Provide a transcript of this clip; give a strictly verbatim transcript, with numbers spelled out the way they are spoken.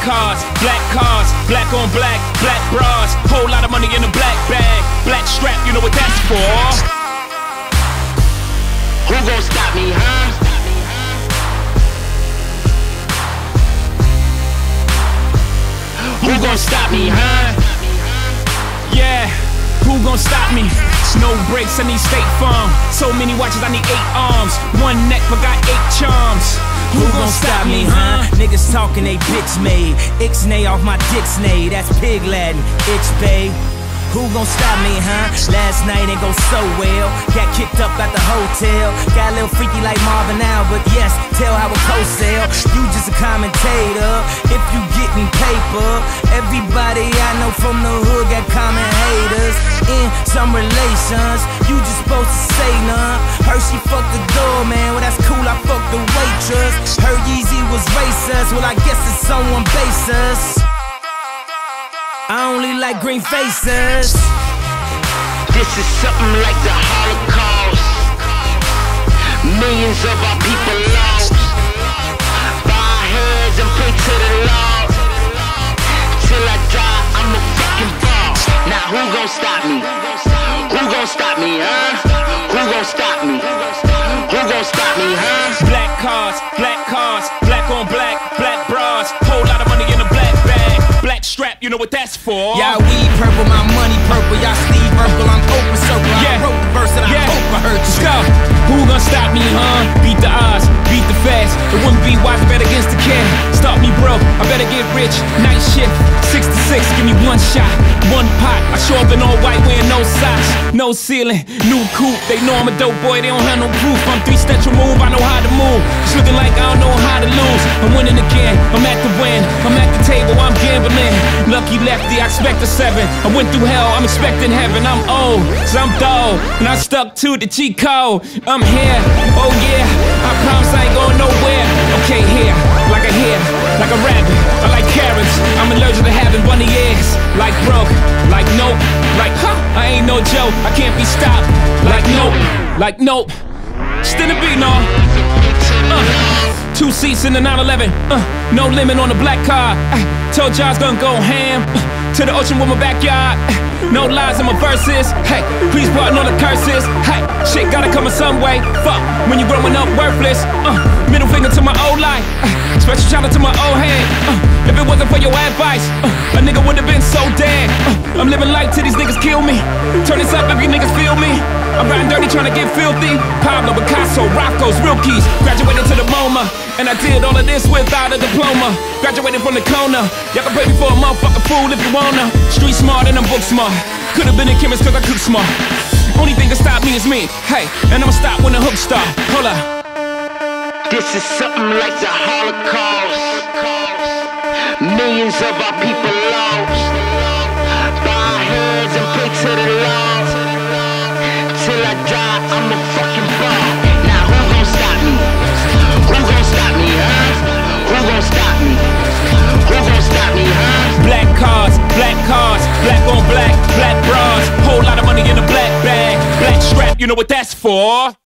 cars, black cars, black on black, black bras. Whole lot of money in a black bag, black strap, you know what that's for. Who gon' stop me, huh? Who gon' stop me, huh? Yeah, who gon' stop me? No brakes, I need State Farm. So many watches, I need eight arms. One neck, but got eight charms. Who gon' stop me, huh? Niggas talking, they bitch made. Ixnay off my dixnay, that's pig Latin. Ixbay. Who gon' stop me, huh? Last night ain't go so well. Got kicked up at the hotel. Got a little freaky like Marvin now, but yes, tell how a co-sale. You just a commentator. If you getting paper, everybody I know from the hood got common haters. In some relations, you just supposed to say none. Heard she fucked the doorman, well that's cool, I fucked the waitress. Heard Yeezy was racist, well I guess it's someone basis. I only like green faces. This is something like the Holocaust. Millions of our people lost. Bow our heads and pray to the Lord. Till I die, I'm a fucking boss. Now who gon' stop me? Who gon' stop me, huh? Who gon' stop me? Who gon' stop me, huh? Black cars, black cars, black on black, black bras. Whole lot of money in a black bag, black strap, you know what that's for. Y'all weed purple, my money purple. Y'all Steve Urkel, I'm open circle. Yeah. I wrote the verse that Yeah. I hope I heard you. Let's go. Who gon' stop me, huh? Beat the odds, beat the fast. It wouldn't be wise, I bet against the cat. Stop me broke, I better get rich. Night shift, six to six, give me one shot, one pot. I show up in all white wearing no socks, no ceiling, new coupe. They know I'm a dope boy, they don't have no proof. I'm three steps removed, I know how to move. It's looking like I don't know how to lose. I'm winning again, I'm at the win. I'm at the table, I'm gambling. Lucky lefty, I expect a seven. I went through hell, I'm expecting heaven. I'm old, so I'm dull, and I stuck to the cheat code. I'm here, oh yeah, I promise I ain't going nowhere. Okay, here, like a hair, like a rabbit. I like carrots, I'm allergic to having bunny ears. Like broke, like nope, like huh, I ain't no joke. I can't be stopped, like nope, like nope. Still a beat, no. Uh, two seats in the nine eleven, uh, no limit on the black car. Uh, told y'all I was gonna go ham, uh, to the ocean with my backyard. Uh, no lies in my verses, hey, please pardon all the curses. Hey, shit gotta come in some way, fuck, when you growing up worthless. Uh, middle finger to my old life, uh, special shout out to my old head. Uh, if it wasn't for your advice, uh, a nigga would've been so dead. Uh, I'm living life till these niggas kill me. Turn this up if you niggas feel me. I'm riding dirty trying to get filthy. Pablo, Picasso, Rocco's, real keys. Graduated to the MoMA, and I did all of this without a diploma. Graduated from the corner. Y'all can pay me for a motherfucking fool if you wanna. Street smart and I'm book smart. Could've been a chemist cause I cook smart. Only thing that stop me is me. Hey, and I'ma stop when the hook start. Hold up. This is something like the Holocaust. Millions of our people lost. Bow our heads and pray to the Lord. Till I die, I'm a fucking boss. Now who gon' stop me? Who gon' stop me, huh? Who gon' stop me? Who gon' stop me, huh? Black cars, black cars, black on black, black bras. Whole lot of money in a black bag, black strap, you know what that's for.